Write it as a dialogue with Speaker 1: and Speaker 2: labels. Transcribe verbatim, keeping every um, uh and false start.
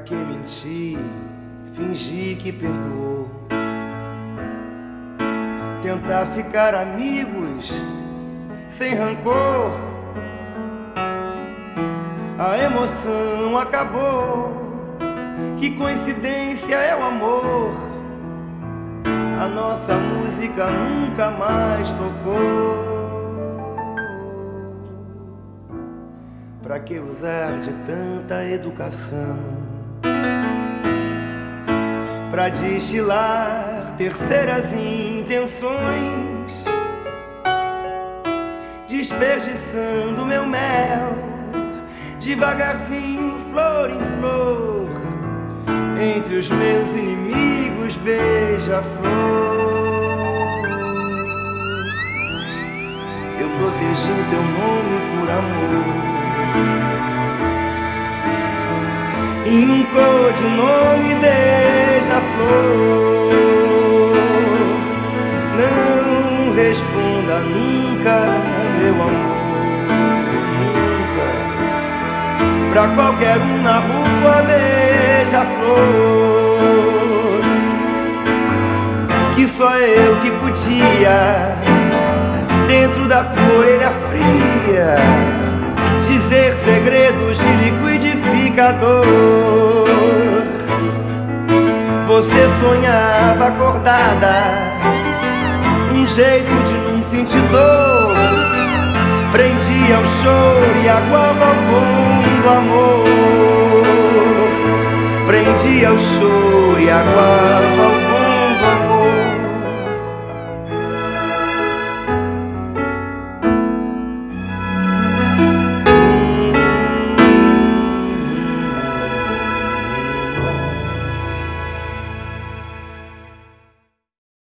Speaker 1: que mentir, fingir que perdoou? Tentar ficar amigos sem rancor. A emoção acabou. Que coincidência é o amor. A nossa música nunca mais tocou. Pra que usar de tanta educação? Pra destilar terceiras intenções, desperdiçando meu mel, devagarzinho, flor em flor, entre os meus inimigos, beija-flor. Eu protegi o teu nome por amor e um codinome, beija-flor. Não responda nunca, meu amor, nunca. Pra qualquer um na rua, beija-flor, que só eu que podia, dentro da tua orelha fria, dizer segredos de liquidificador. Você sonhava acordada, um jeito de não sentir dor, prendia o choro e aguava o bom do amor. Prendia o choro e aguava o